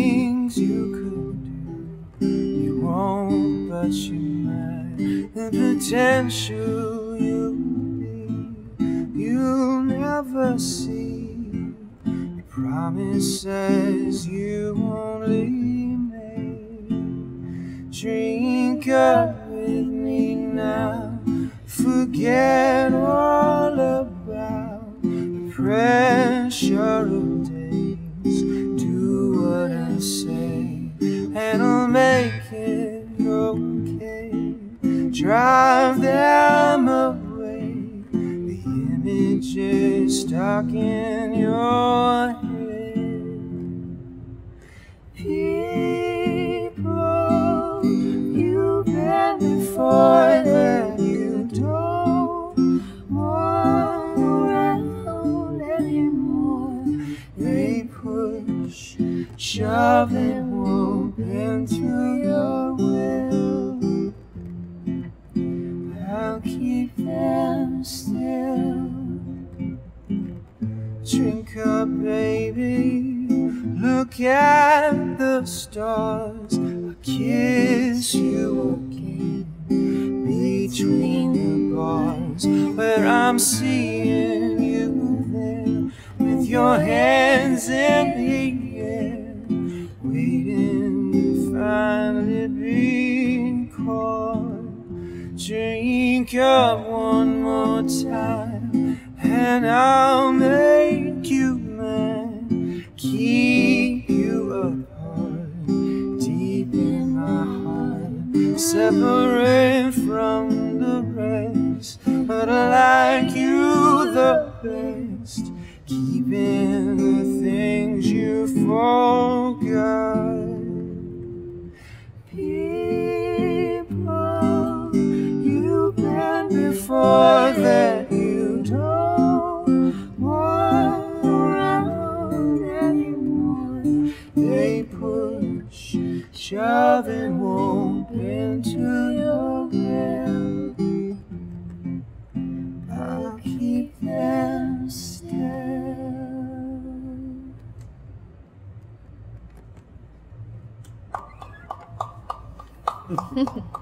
things you could do. You won't, but you might. The potential you'll be, you'll never see. Your promises you only made. Drink up with me now. Forget all about the pressure of days. Do what I say, and I'll make it okay. Drive them away, the images stuck in your head. People you've been before that you don't want around anymore. They push, shove, and won't bend to your will. I'll keep them still. Drink up, baby. Look at the stars. I'll kiss you again between the bars, where I'm seeing you there with your hands in the air, waiting to finally be caught. Drink up one more time, and I'll make you mine. Keep you apart, deep in my heart, separate from the rest. But I like you the best, keeping the things you forgot. People you've been before that you don't want around anymore. They push, shove, and won't bend to your will. I'll keep them still.